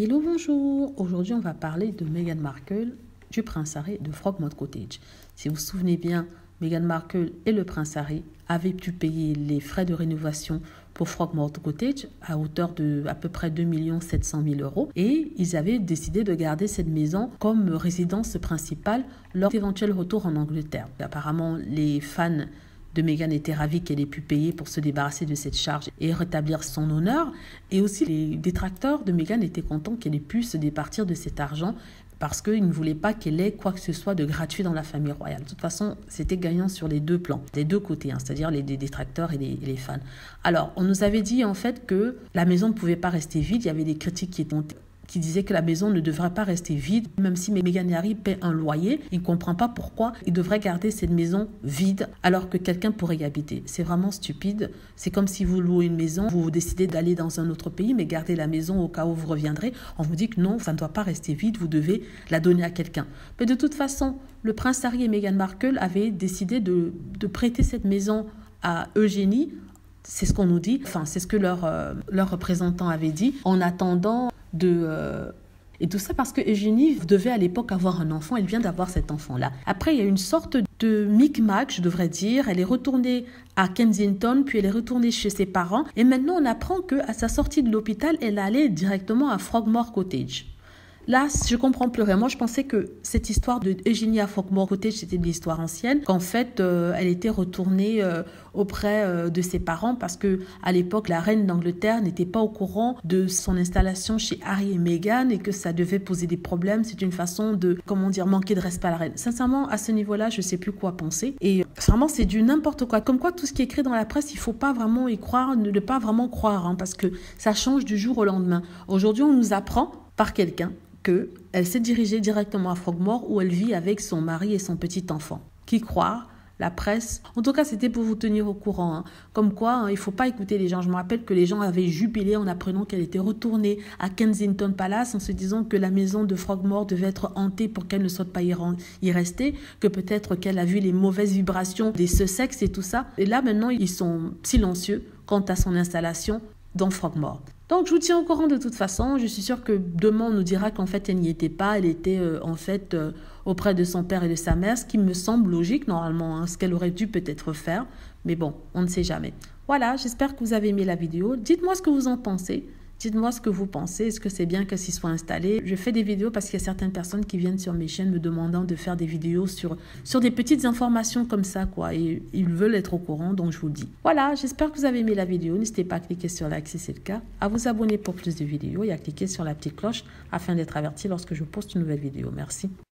Hello, bonjour. Aujourd'hui, on va parler de Meghan Markle, du prince Harry de Frogmore Cottage. Si vous vous souvenez bien, Meghan Markle et le prince Harry avaient pu payer les frais de rénovation pour Frogmore Cottage à hauteur de à peu près 2 700 000 € et ils avaient décidé de garder cette maison comme résidence principale lors d'éventuels retours en Angleterre. Apparemment, les fans de Meghan étaient ravis qu'elle ait pu payer pour se débarrasser de cette charge et rétablir son honneur. Et aussi, les détracteurs de Meghan étaient contents qu'elle ait pu se départir de cet argent parce qu'ils ne voulaient pas qu'elle ait quoi que ce soit de gratuit dans la famille royale. De toute façon, c'était gagnant sur les deux plans, les deux côtés, c'est-à-dire les détracteurs et les fans. Alors, on nous avait dit en fait que la maison ne pouvait pas rester vide. Il y avait des critiques qui disaient que la maison ne devrait pas rester vide, même si Meghan et Harry paient un loyer. Il ne comprend pas pourquoi ils devraient garder cette maison vide alors que quelqu'un pourrait y habiter. C'est vraiment stupide. C'est comme si vous louez une maison, vous décidez d'aller dans un autre pays, mais gardez la maison au cas où vous reviendrez. On vous dit que non, ça ne doit pas rester vide, vous devez la donner à quelqu'un. Mais de toute façon, le prince Harry et Meghan Markle avaient décidé de prêter cette maison à Eugénie. C'est ce qu'on nous dit, enfin c'est ce que leur représentant avait dit, en attendant et tout ça parce que Eugénie devait à l'époque avoir un enfant, elle vient d'avoir cet enfant-là. Après, il y a une sorte de micmac, je devrais dire. Elle est retournée à Kensington, puis elle est retournée chez ses parents. Et maintenant, on apprend qu'à sa sortie de l'hôpital, elle allait directement à Frogmore Cottage. Là, je comprends plus vraiment. Je pensais que cette histoire de Eugénie à Frogmore Cottage, c'était de l'histoire ancienne, qu'en fait, elle était retournée auprès de ses parents parce que à l'époque, la reine d'Angleterre n'était pas au courant de son installation chez Harry et Meghan et que ça devait poser des problèmes. C'est une façon de, manquer de respect à la reine. Sincèrement, à ce niveau-là, je sais plus quoi penser. Et vraiment, c'est du n'importe quoi. Comme quoi, tout ce qui est écrit dans la presse, il faut pas vraiment y croire, ne pas vraiment croire, parce que ça change du jour au lendemain. Aujourd'hui, on nous apprend par quelqu'un qu'elle s'est dirigée directement à Frogmore où elle vit avec son mari et son petit enfant. Qui croire? La presse. En tout cas, c'était pour vous tenir au courant. Comme quoi, il ne faut pas écouter les gens. Je me rappelle que les gens avaient jubilé en apprenant qu'elle était retournée à Kensington Palace en se disant que la maison de Frogmore devait être hantée pour qu'elle ne souhaite pas y rester, que peut-être qu'elle a vu les mauvaises vibrations des Sussex et tout ça. Et là, maintenant, ils sont silencieux quant à son installation dans Frogmore. Donc, je vous tiens au courant de toute façon. Je suis sûre que demain, on nous dira qu'en fait, elle n'y était pas. Elle était auprès de son père et de sa mère, ce qui me semble logique normalement, ce qu'elle aurait dû peut-être faire. Mais bon, on ne sait jamais. Voilà, j'espère que vous avez aimé la vidéo. Dites-moi ce que vous en pensez. Dites-moi ce que vous pensez. Est-ce que c'est bien que s'y soit installé? Je fais des vidéos parce qu'il y a certaines personnes qui viennent sur mes chaînes me demandant de faire des vidéos sur des petites informations comme ça, quoi. Et ils veulent être au courant, donc je vous le dis. Voilà, j'espère que vous avez aimé la vidéo. N'hésitez pas à cliquer sur like si c'est le cas, à vous abonner pour plus de vidéos et à cliquer sur la petite cloche afin d'être averti lorsque je poste une nouvelle vidéo. Merci.